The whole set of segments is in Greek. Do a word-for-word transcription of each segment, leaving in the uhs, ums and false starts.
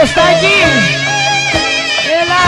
Κωστάκη. Έλα.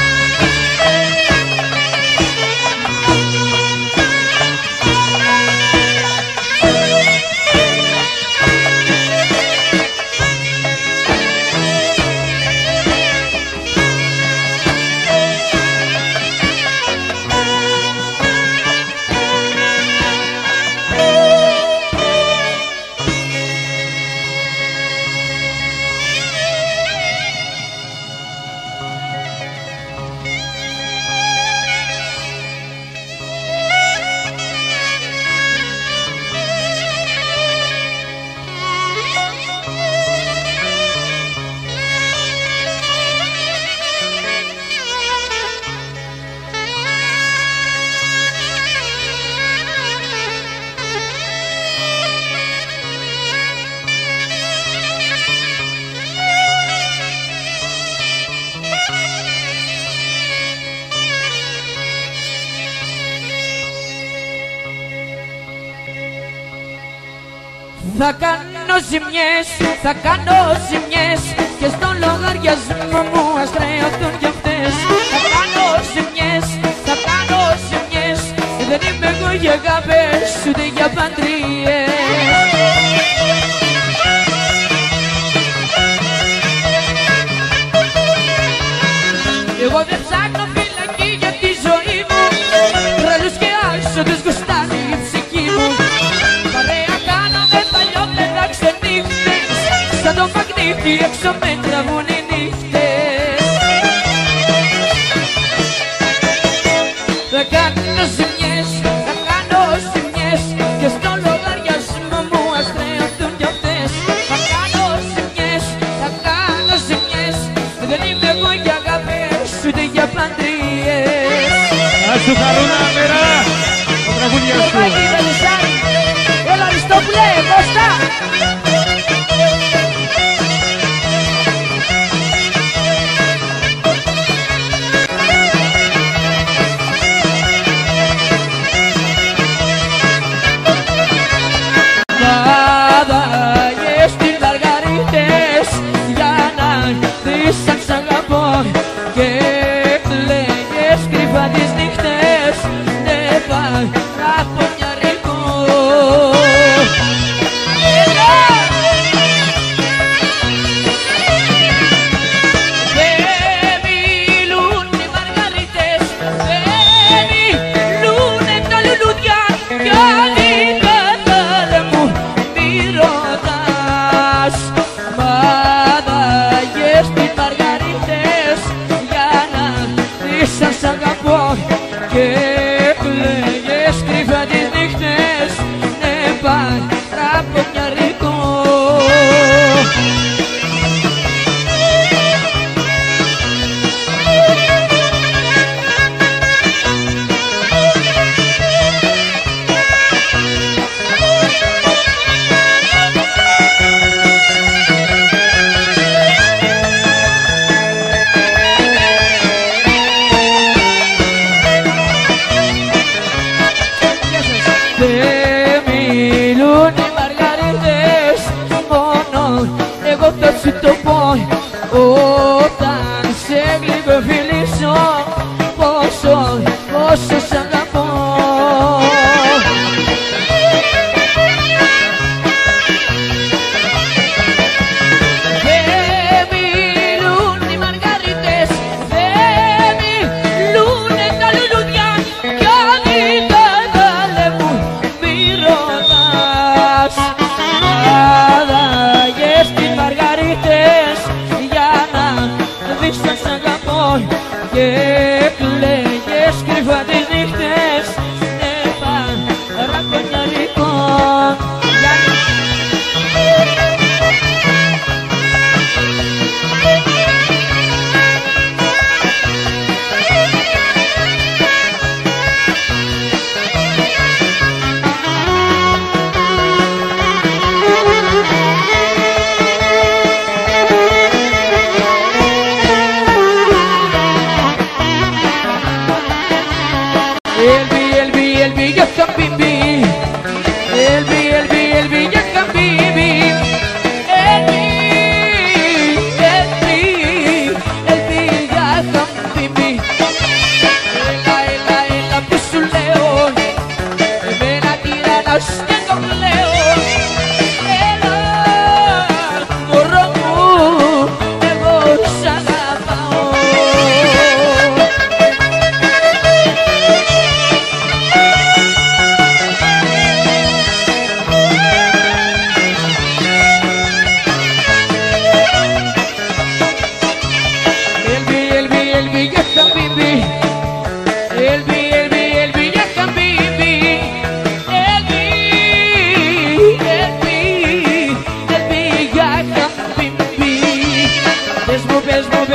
Θα κάνω ζημιές, θα κάνω ζημιές και στον λογαριασμό μου ας χρεωθούν κι αυτές. Θα κάνω ζημιές, θα κάνω ζημιές, δεν είμαι εγώ για αγάπες ούτε για παντρίες. Εγώ δεν ψάχνω φυλακή για τη ζωή μου, τρελούς και άσοδους γουστάρει η ψυχή μου. Σαν το μαγνήτη έξω με τραβούν οι νύχτες. Θα κάνω ζημιές, θα κάνω ζημιές και στο λογαριασμό μου ας χρεωθούν κι αυτές. Θα κάνω ζημιές, θα κάνω ζημιές, δεν είμαι εγώ για αγάπες ούτε για παντρίες. Ας σου χαρούνα μέρα, το τραγούδια σου. Έλα Αριστόπουλε, Κώστα.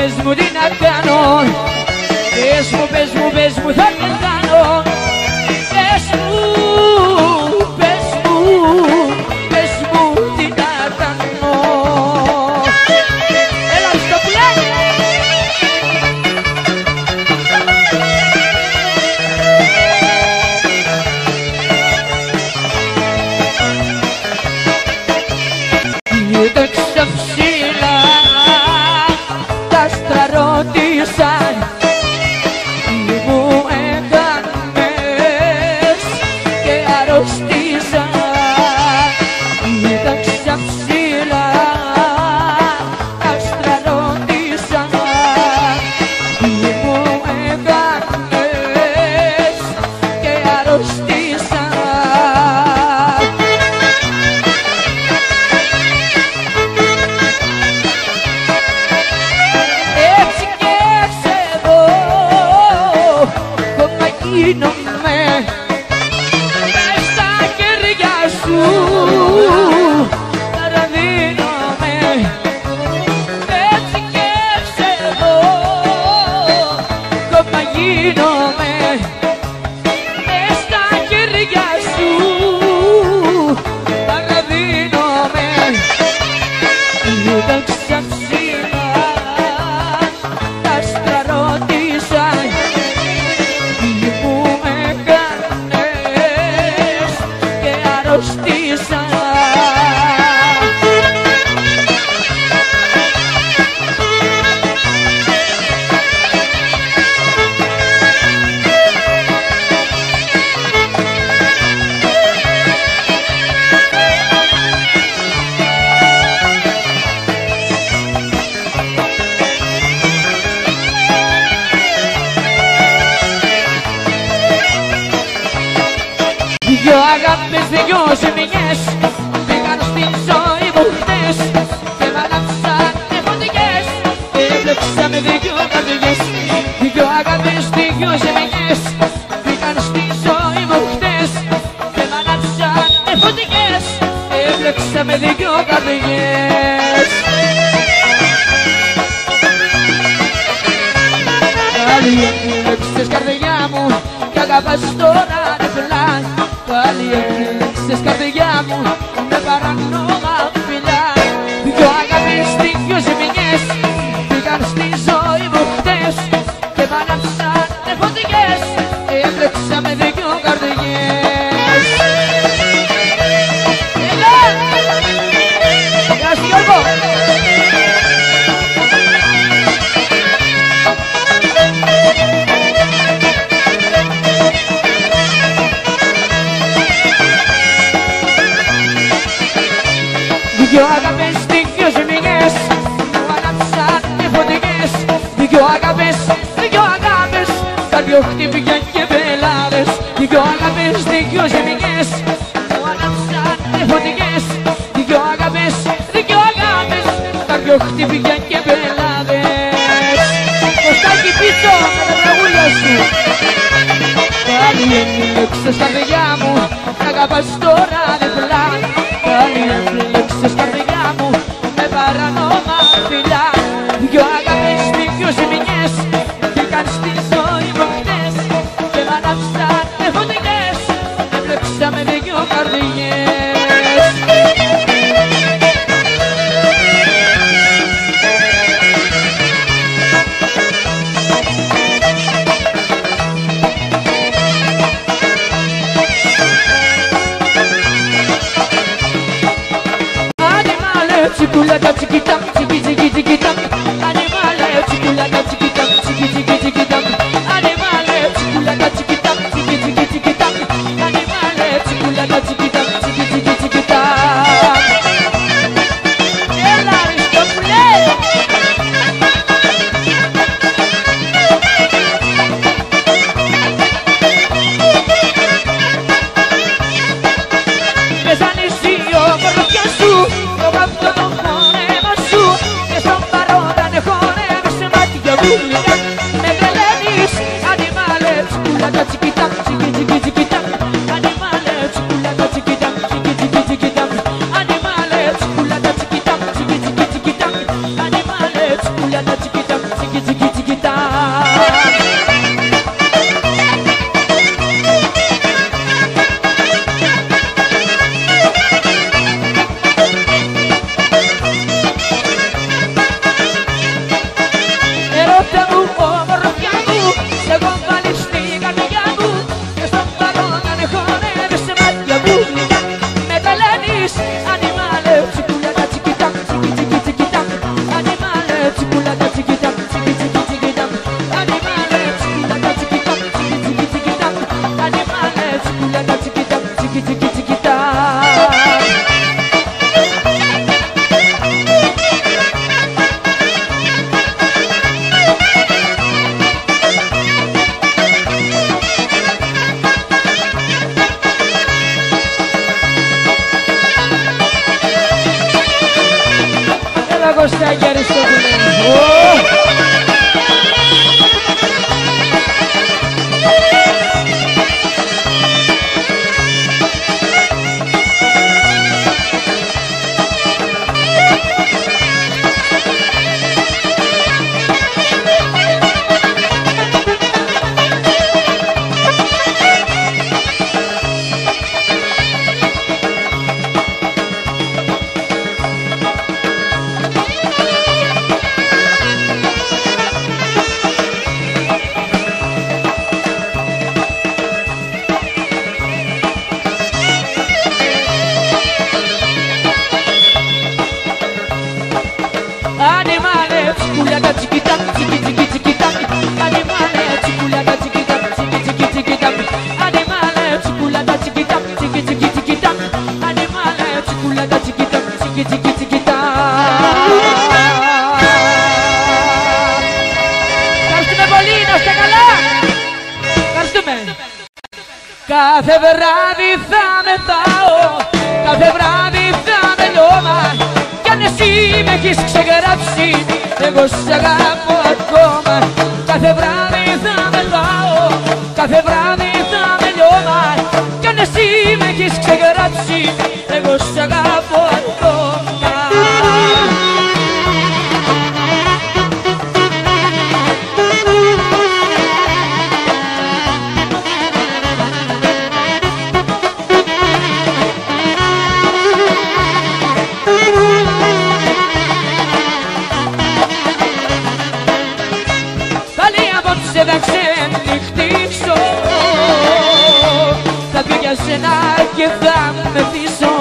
πες μου τι να κάνω. Πες μου, πες μου, πες μου θα πεθάνω. Πες μου, πες μου, πες μου τι να κάνω. Έλα στο πουλάκι. Κοίταξα ψηλά, τα άστρα ρώτησαν τι μου έκανες και αρρώστησα. Κοίταξα ψηλά, τα άστρα ρώτησαν τι μου έκανες και αρρώστησα. Γίνομαι μες στα χέρια σου, παραδίνομαι. Έτσι και εγώ κόμμα γίνομαι μες στα χέρια σου, παραδίνομαι. Κοίταξα ψηλά, τα άστρα ρώτησαν αρρώστησα. Δυο αγάπες, δυο ζημιές πήγαν στη ζωή μου χτες και μ' ανάψανε φωτιές και έμπλεξαμε δυο καρδιές. Δυο αγάπες, δυο ζημιές πήγαν στη ζωή μου χτες και μ' ανάψανε φωτιές και έμπλεξαμε δυο καρδιές. Πάλι έμπλεξες καρδιά μου κι αγαπάς τώρα ρε πλάι. Πάλι έκλεισες καρδιά μου με παράνομα φιλιά. Δυο αγάπες, δυο ζημιές πήγαν στη ζωή μου χτες και μ' ανάψανε φωτιές, έμπλεξαμε δυο καρδιές. Έλα! Γεια σου Γιώργο! Δυο αγάπες, δυο ζημιές μου ανάψανε φωτιές. Δυο αγάπες, δυο αγάπες, καρδιό χτύπια και πελάδες. Δυο αγάπες, δυο ζημιές μου ανάψανε φωτιές. Δυο αγάπες, δυο αγάπες, καρδιό χτύπια και πελάδες. Κωστάκι πίσω με τα τραγούδια σου. Πάλι έκλεψες καρδιά μου κι αγαπάς τώρα διπλά. Πάλι έκλεψες καρδιά μου με παράνομα φιλιά. Δυο αγάπες, δυο ζημιές μπήκαν στη ζωή μου χτες και μ' ανάψανε φωτιές, έμπλεξαμε δυο καρδιές. Chikulada chiquitam, chiqui chiqui chiquitam. Animale, chikulada chiquitam, chiqui chiqui chiquitam. Animale, chikulada chiquitam, chiqui chiqui chiquitam. Animale, chikulada chiquitam, chiqui chiqui chiquitam. Έλα Αριστόπουλε! Μεσανησίο, κορδιά σου, το καυτό το χώνεμα σου και στον παρόντα χώνεμες σε μάτια μου. Με τρελαίνεις, animale, chikulada chiquitam, chiqui chiqui chiquitam. Animale, chikulada chiquitam, chiqui chiqui chiquitam. Animale, chikulada chiquitam, chiqui chiqui chiquitam. Animale, chikulada chiquitam. Έλα Κωστάκη Αριστόπουλε. Κάθε βράδυ θα μεθάω, κάθε βράδυ θα με λιώμα. Κι αν εσύ με έχεις ξεγράψει, εγώ σ' αγαπώ ακόμα. Κάθε βράδυ θα μεθάω, κάθε βράδυ θα με λιώμα. Κι αν εσύ με έχεις ξεγράψει, εγώ σ' αγαπώ ακόμα. Θα ξενυχτήσω, θα πιω για σένα και θα μεθύσω.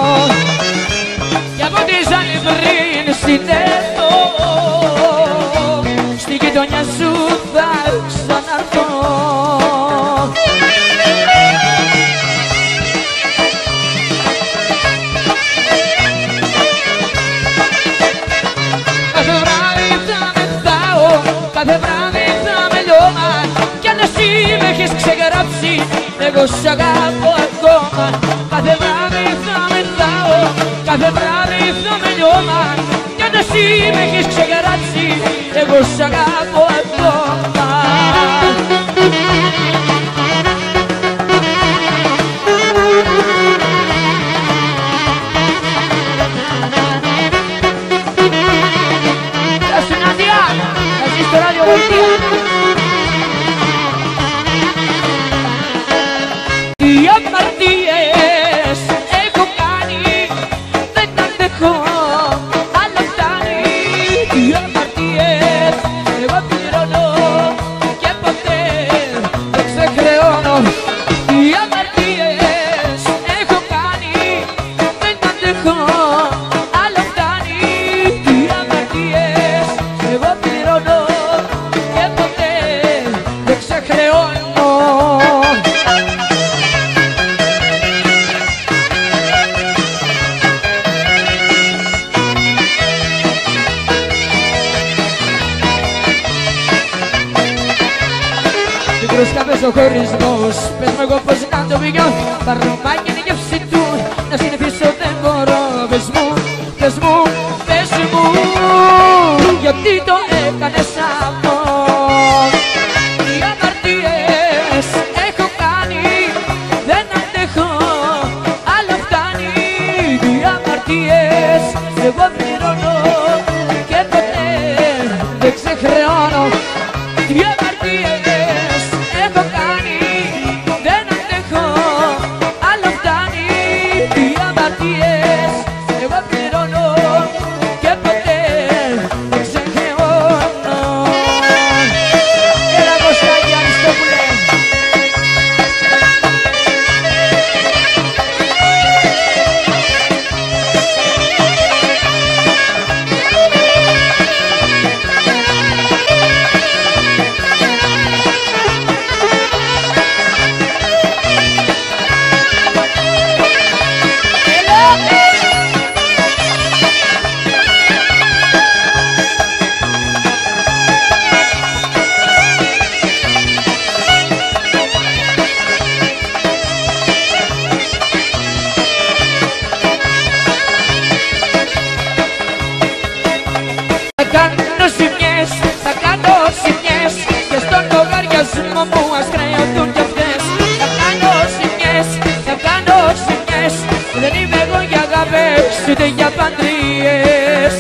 Κι από τη ζώνη πριν συνέλθω, στη γειτονιά σου θα ξαναρθώ. Κάθε βράδυ θα μεθάω, κάθε βράδυ κι αν εσύ με έχεις ξεγράψει, εγώ σ' αγαπώ ακόμα. Κάθε βράδυ θα μεθάω, κάθε βράδυ θα με λιώμα. Κι αν εσύ με έχεις ξεγράψει, εγώ σ' αγαπώ ακόμα. Γεια σου Νάντια, θα ζεις στο ράδιο Βολτία. Τι αμαρτίες έχω κάνει, δεν αντέχω, αλλά φτάνει. Τι αμαρτίες εγώ πληρώνω και ποτέ δεν ξεχρεώνω. Τι αμαρτίες έχω κάνει, δεν αντέχω, αλλά φτάνει. Τι αμαρτίες εγώ πληρώνω και ποτέ δεν ξεχρεώνω. Σκάπες ο χωρισμός, πες μου εγώ πως να το πηγαίνω. Παρομάει και είναι η γεύση του, να συνεχίσω δεν μπορώ. Πες μου, πες μου, πες μου, γιατί το έκανες αυτό. Τι αμαρτίες έχω κάνει, δεν αντέχω, αλλά φτάνει. Τι αμαρτίες εγώ πληρώνω και ποτέ δεν ξεχρεώνω. Τι αμαρτίες έχω κάνει, δεν αντέχω, αλλά φτάνει. Τι αμαρτίες εγώ πληρώνω και ποτέ δεν ξεχρεώνω. Έλα Κωστάκη Αριστόπουλε. κάνω ζημιές, θα κάνω ζημιές και στον λογαριασμό μου ας χρεωθούν κι αυτές. Θα κάνω ζημιές, θα κάνω ζημιές, δεν είμαι εγώ για αγάπες ούτε για παντρίες.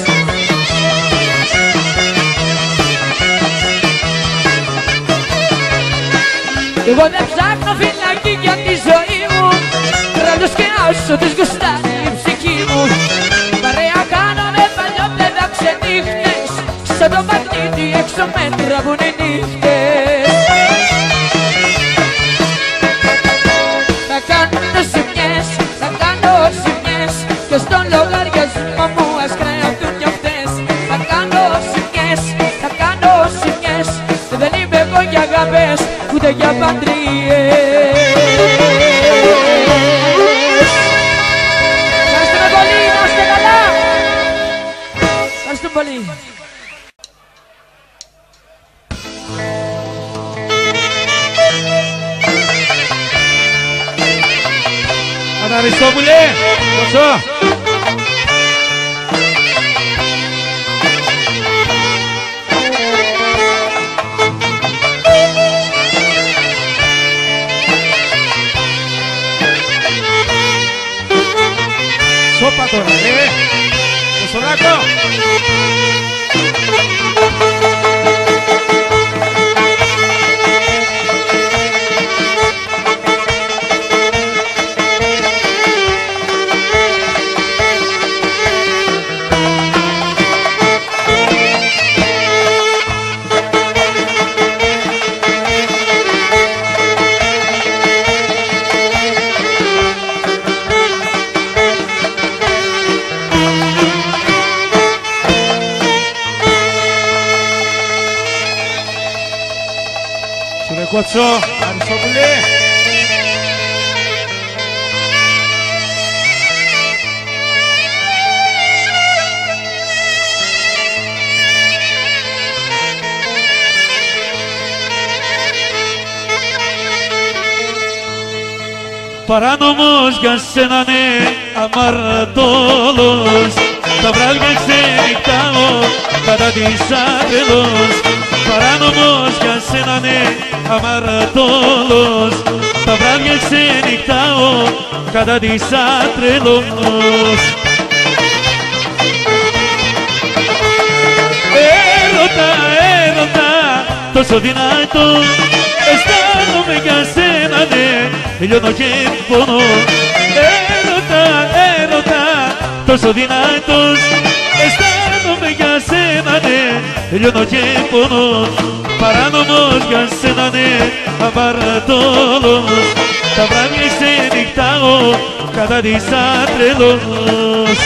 Εγώ δεν ψάχνω φυλακή για τη ζωή μου, ραλούς και άσο τους γουστάρει η ψυχή μου. Παρέα κάνω με παλιόπαιδα ξενύχτες, σαν το μαγνήτη έξω με τραβούν οι νύχτες. Θα κάνω ζημιές, θα κάνω ζημιές και στον λογαριασμό μου ας χρεωθούν κι αυτές. Θα κάνω ζημιές, θα κάνω ζημιές, δεν είμαι εγώ για αγάπες ούτε για παντρίες. Ευχαριστούμε πολύ, να είστε καλά. Ευχαριστούμε πολύ. Αναριστόπουλε, πόσο. Σώπα τώρα, ρε! Κωστολάκο! Κότσο, Αριστόπουλε. Παράνομος για σένα ναι, αμαρτωλός, τα βράδια ξενυχτάω κατά της άτρελος. Παράνομος για σένα ναι, αμαρτωλός, τα βράδια ξενυχτάω κατά της άτρελος. Έρωτα, έρωτα, τόσο δυνατό, αισθάνομαι για σένα ναι, λιώνω και πονώ. Έρωτα, έρωτα, τόσο δυνατός, αισθάνομαι για σένα ναι, λιώνω και πονώ. Παράνομος για σένα ναι, αμαρτωλός, τα βράδια ξενυχτάω κατά της άτρελος.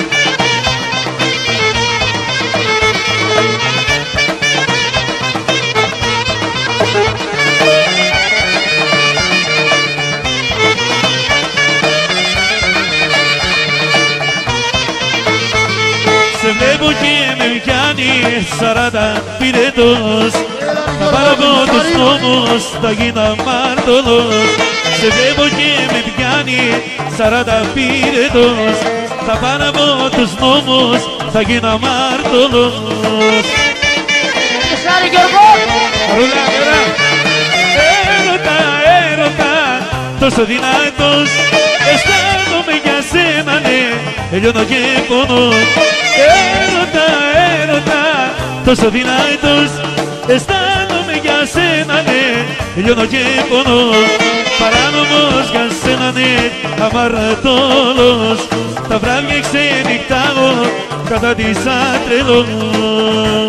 Σε βλέπω και με πιάνει σαράντα πυρετός, θα πάρω από τους νόμους, θα γίνω αμαρτωλός. Σε βλέπω και με πιάνει σαράντα πυρετός, θα πάρω από τους νόμους, θα γίνω αμαρτωλός. Σάρι Γιώργο! Ρούλα, ρούλα! Έρωτα, έρωτα, τόσο δυνατός, αισθάνομαι για σένα ναι, λιώνω και πονώ. Έρωτα, έρωτα, τόσο δυνατός, αισθάνομαι για σένα ναι, λιώνω και πονώ. Παράνομος για σένα ναι, αμαρτωλός, τα βράδια ξενυχτάω κατά της άτρελος.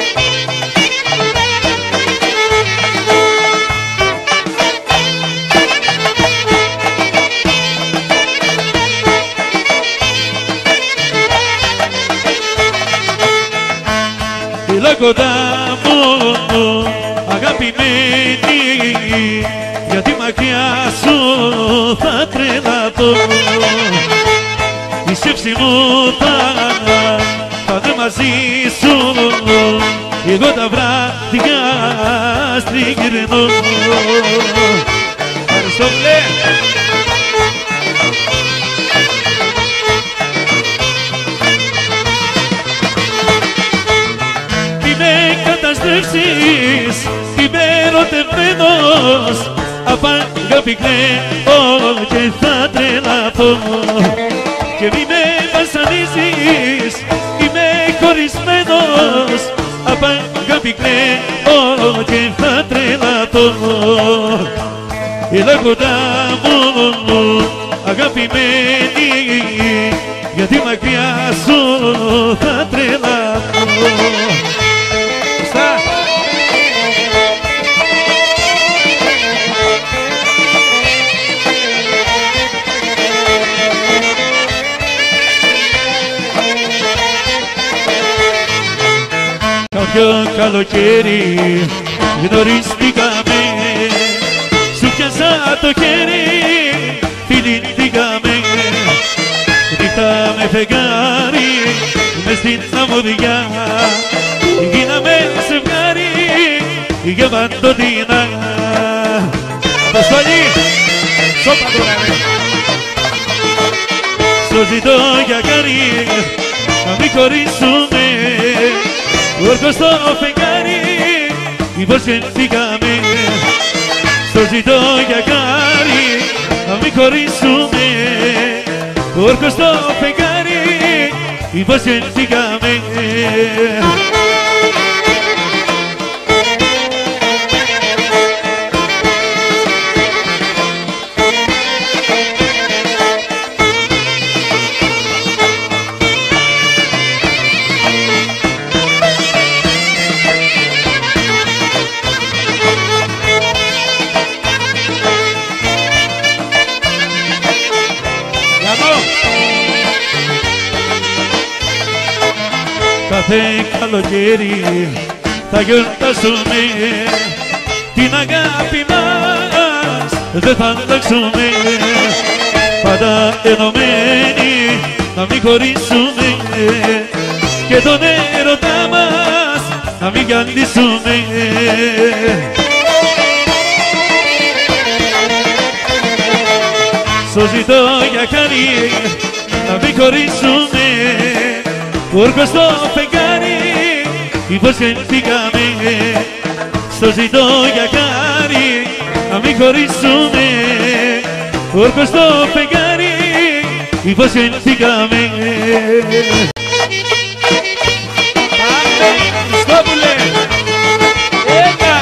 Έλα κοντά μου, αγαπημένη, γιατί μακριά σου θα τρελαθώ. Η σκέψη μου θα πάνε μαζί σου, εγώ τα βράδια στριγυρνώ. Αριστόπουλε! βασανεύσεις είμαι ερωτευμένος απ' αγάπη κλαίω και θα τρελαθώ και μη με βασανίζεις είμαι χωρισμένος απ' αγάπη κλαίω και θα τρελαθώ έλα κοντά μου αγαπημένη γιατί μακριά σου θα τρελαθώ. Στα! Κάποιο καλοκαίρι γνωριστήκαμε, σου πιάσα το χέρι, φιλήθηκαμε, νύχτα με φεγγάρι, μες στην αμμουδιά, γίναμε ζευγάρι για παντοτινά. Πασπαλί, Σώπα τώρα ρε. στο ζητώ για χάρη να μην χωρίσουμε, όρκος στο φεγγάρι υποσχεθήκαμε. Στο ζητώ για χάρη να μην χωρίσουμε, όρκος στο φεγγάρι υποσχεθήκαμε. Κάθε καλοκαίρι θα γιορτάσουμε, την αγάπη μας δεν θα αλλάξουμε, πάντα ενωμένοι να μην χωρίσουμε και τον έρωτά μας να μην γυαλίσουμε. Στο ζητώ για χάρη να μην χωρίσουμε, όρκος στο φεγγάρι υποσχεθήκαμε. Στο ζητώ για χάρη να μην χωρίσουμε, όρκος στο φεγγάρι υποσχεθήκαμε. Πάμε, Χριστόπουλε. Έλα.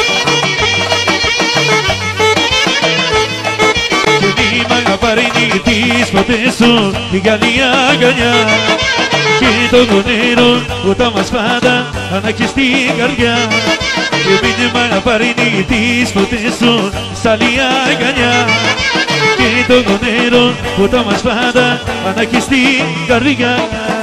Και μη μ' αγαπαρνηθείς ποτέ σου την καλή αγκαλιά και το γονέρο όταν μας πάντα ανάγκη στην καρδιά και μην μ' αγαπαρνηθείς ποτέ σου σ' άλλη αγκαλιά και το γονέρο όταν μας πάντα ανάγκη στην καρδιά.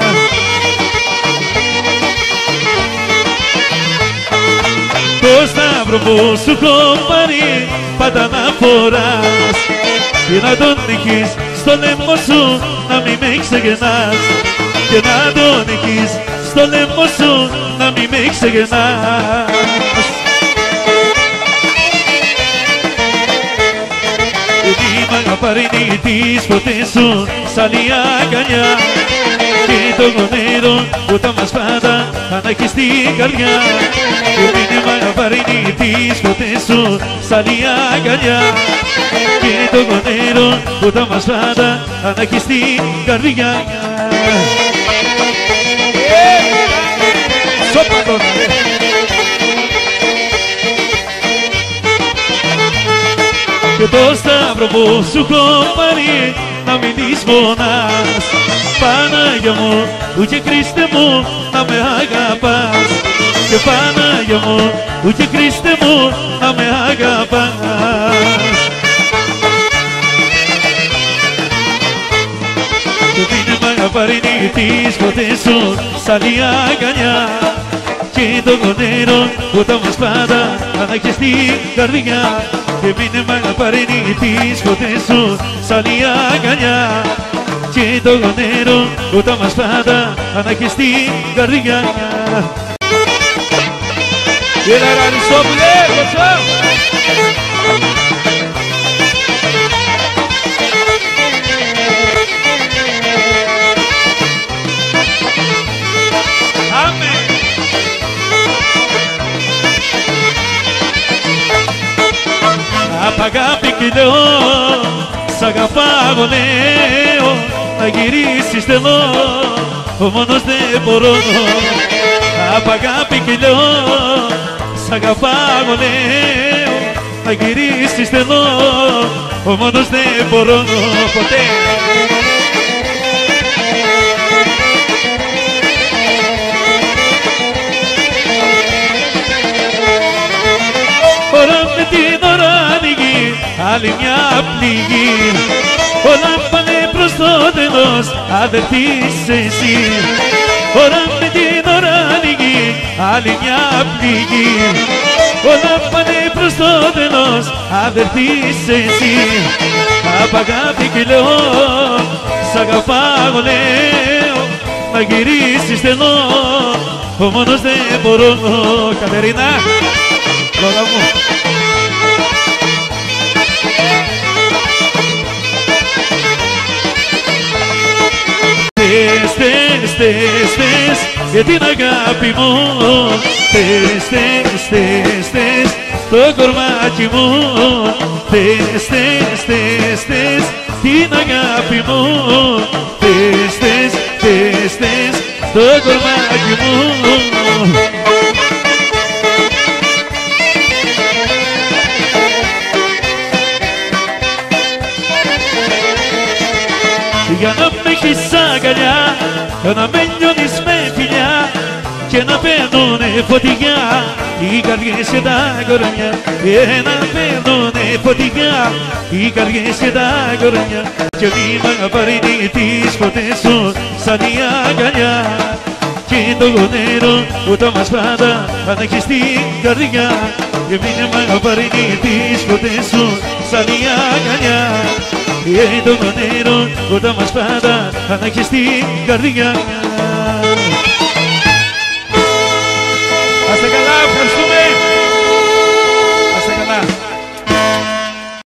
Το σταύρο που σου έχω πάρει πάντα να φοράς και να τον νικείς στο λαιμό σου να μην με ξεγεννάς και να τον νικείς στο λαιμό σου να μην με ξεγεννάς. Μη μ' αγαπαρνηθείς ποτέ σου σ' άλλη αγκαλιά και το γονέρο όταν μας πάντα ανάγκη στην καρδιά και μην μ' αγαπαρνηθείς ποτέ σου σ' άλλη αγκαλιά και το γονέρο όταν μας πάντα ανάγκη στην καρδιά. Σώπα τώρα ρε. Και το σταύρο που σου έχω πάρει να μείνεις μονάς, Πανάγια μου, ούτε Χριστέ μου να με αγαπάς και Πανάγια μου, ούτε Χριστέ μου να με αγαπάς. Και μην μ' αγαπαρνηθείς ποτέ σου σ' άλλη αγκαλιά και το γονέρο όταν μας πάντα ανάγκη στην καρδιά και μην μ' αγαπαρνηθείς ποτέ σου σ' άλλη αγκαλιά και το γονέρο όταν μας πάντα ανάγκη στην καρδιά. Έλα ρε Αριστόπουλε, κοτσά. αγάπη κι λέω, σ' αγαπάω λέω, να γυρίσεις θέλω, μόνος δεν μπορώ. Απ' αγάπη κι λέω, σ' αγαπάω λέω, να γυρίσεις θέλω, μόνος δεν μπορώ ποτέ. Ώρα με την ώρα ανοίγει άλλη μια πληγή, όλα πάνε προς το τέλος, αδερφής εσύ. Ώρα με την ώρα ανοίγει άλλη μια πληγή, όλα πάνε προς το τέλος, αδερφής εσύ. Απ' αγάπη κι λέω, σ' αγαπάω λέω, να γυρίσεις θέλω, μόνος δεν μπορώ. Κατερίνα, λόγα μου. Θες, θες, θες, θες για την αγάπη μου, θες, θες, θες, θες το κορμάκι μου, θες, θες, θες, θες την αγάπη μου, θες, θες, θες, θες το κορμάκι μου. Για να με έχεις αγκαλιά, να με νιώνεις με φιλιά και να παίρνουνε φωτιά οι καρδιές και τα κορμιά, και να παίρνουνε φωτιά οι καρδιές και τα κορμιά, και μη μ' απαρνηθείς ποτέ σου σαν η αγκαλιά, και το νερό ούτω μας πάντα αν έχεις την καρδιά, και μη μ' απαρνηθείς ποτέ σου σαν η αγκαλιά, και το νερό ούτω μας πάντα αν έχεις την καρδιά.